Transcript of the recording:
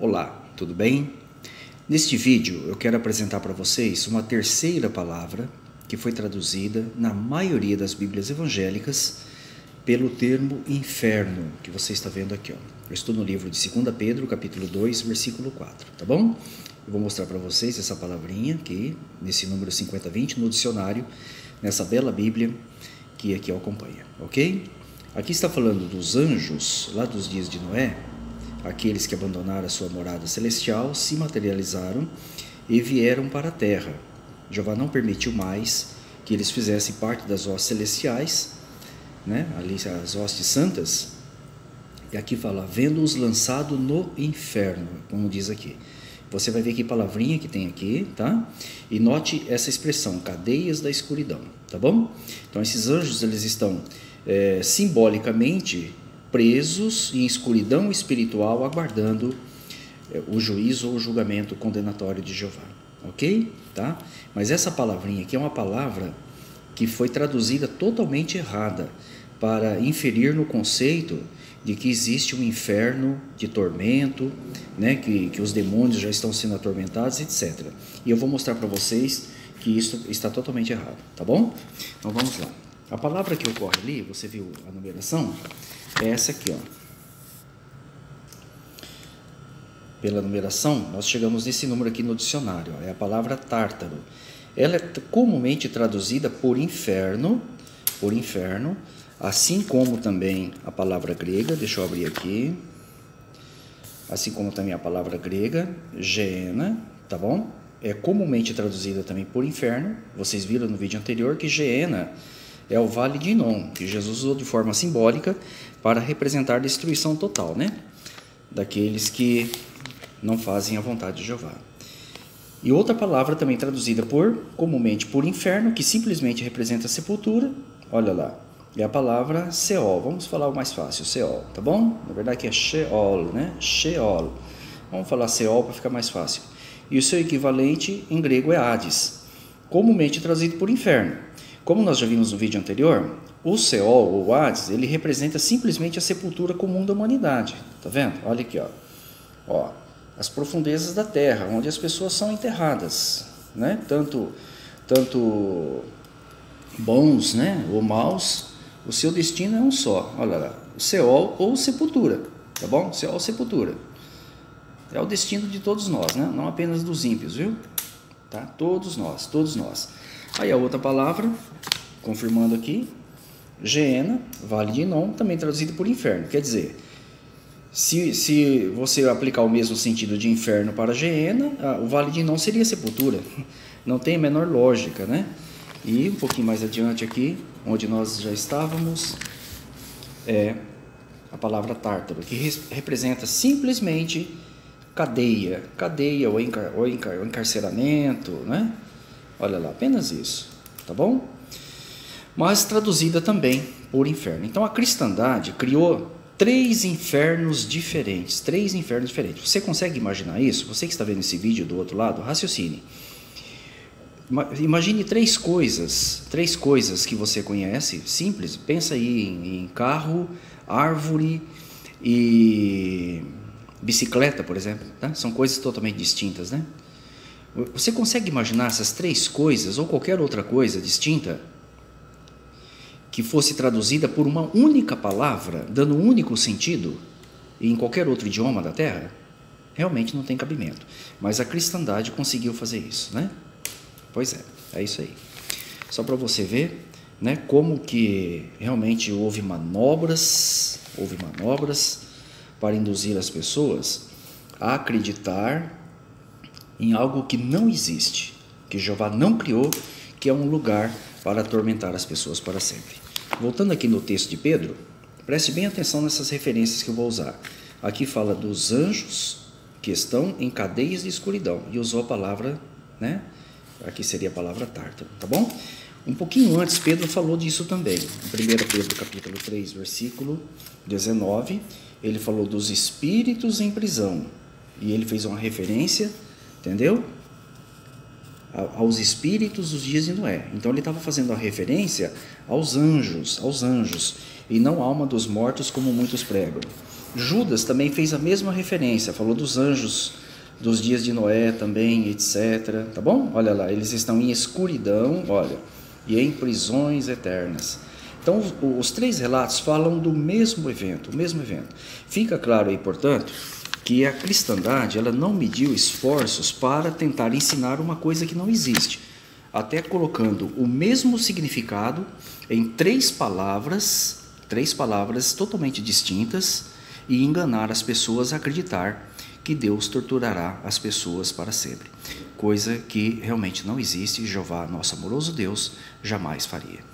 Olá, tudo bem? Neste vídeo eu quero apresentar para vocês uma terceira palavra que foi traduzida na maioria das Bíblias evangélicas pelo termo inferno, que você está vendo aqui. Eu estou no livro de 2 Pedro, capítulo 2, versículo 4, tá bom? Eu vou mostrar para vocês essa palavrinha aqui, nesse número 5020, no dicionário, nessa bela Bíblia que aqui eu acompanho, ok? Aqui está falando dos anjos, lá dos dias de Noé. Aqueles que abandonaram a sua morada celestial se materializaram e vieram para a terra. Jeová não permitiu mais que eles fizessem parte das hostes celestiais, né? Ali as hostes santas. E aqui fala, vendo-os lançado no inferno, como diz aqui. Você vai ver que palavrinha que tem aqui, tá? E note essa expressão, cadeias da escuridão, tá bom? Então esses anjos, eles estão simbolicamente presos em escuridão espiritual, aguardando o juízo ou o julgamento condenatório de Jeová, ok? Tá? Mas essa palavrinha aqui é uma palavra que foi traduzida totalmente errada, para inferir no conceito de que existe um inferno de tormento, né? que os demônios já estão sendo atormentados, etc. E eu vou mostrar para vocês que isso está totalmente errado, tá bom? Então vamos lá. A palavra que ocorre ali, você viu a numeração? É essa aqui, ó. Pela numeração, nós chegamos nesse número aqui no dicionário, ó, é a palavra tártaro. Ela é comumente traduzida por inferno, assim como também a palavra grega, deixa eu abrir aqui, assim como também a palavra grega, Geena, tá bom? É comumente traduzida também por inferno. Vocês viram no vídeo anterior que Geena é o Vale de Inom, que Jesus usou de forma simbólica para representar a destruição total, né? Daqueles que não fazem a vontade de Jeová. E outra palavra também traduzida comumente por inferno, que simplesmente representa a sepultura, olha lá, é a palavra Seol. Vamos falar o mais fácil, Seol, tá bom? Na verdade que é Sheol, né? Sheol. Vamos falar Seol para ficar mais fácil. E o seu equivalente em grego é Hades, comumente traduzido por inferno. Como nós já vimos no vídeo anterior, o Seol, ou Hades, ele representa simplesmente a sepultura comum da humanidade. Tá vendo? Olha aqui, ó, as profundezas da terra, onde as pessoas são enterradas, né? Tanto bons, né, ou maus, o seu destino é um só. Olha lá, o Seol ou sepultura, tá bom? Seol ou sepultura. É o destino de todos nós, né? Não apenas dos ímpios, viu? Tá? Todos nós, todos nós. Aí a outra palavra, confirmando aqui, Geena, Vale de Inom, também traduzido por inferno. Quer dizer, se você aplicar o mesmo sentido de inferno para Geena, o Vale de Inom seria sepultura. Não tem a menor lógica, né? E um pouquinho mais adiante aqui, onde nós já estávamos, é a palavra tártaro, que representa simplesmente cadeia ou encarceramento, né? Olha lá, apenas isso, tá bom? Mas traduzida também por inferno. Então a cristandade criou três infernos diferentes. Você consegue imaginar isso? Você que está vendo esse vídeo do outro lado, raciocine. Imagine três coisas que você conhece, simples. Pensa aí em carro, árvore e bicicleta, por exemplo, tá? São coisas totalmente distintas, né? Você consegue imaginar essas três coisas ou qualquer outra coisa distinta que fosse traduzida por uma única palavra, dando um único sentido em qualquer outro idioma da Terra? Realmente não tem cabimento. Mas a cristandade conseguiu fazer isso, né? Pois é isso aí. Só para você ver, né, como que realmente houve manobras para induzir as pessoas a acreditar em algo que não existe, que Jeová não criou, que é um lugar para atormentar as pessoas para sempre. Voltando aqui no texto de Pedro, preste bem atenção nessas referências que eu vou usar. Aqui fala dos anjos que estão em cadeias de escuridão, e usou a palavra, né? Aqui seria a palavra tártaro, tá bom? Um pouquinho antes, Pedro falou disso também. Em 1 Pedro, capítulo 3, versículo 19, ele falou dos espíritos em prisão, e ele fez uma referência, entendeu? Aos espíritos dos dias de Noé. Então ele estava fazendo a referência aos anjos, e não à alma dos mortos, como muitos pregam. Judas também fez a mesma referência, falou dos anjos dos dias de Noé também, etc. Tá bom? Olha lá, eles estão em escuridão, olha, e em prisões eternas. Então, os três relatos falam do mesmo evento, o mesmo evento. Fica claro aí, portanto, que a cristandade, ela não mediu esforços para tentar ensinar uma coisa que não existe, até colocando o mesmo significado em três palavras totalmente distintas, e enganar as pessoas a acreditar que Deus torturará as pessoas para sempre, coisa que realmente não existe e Jeová, nosso amoroso Deus, jamais faria.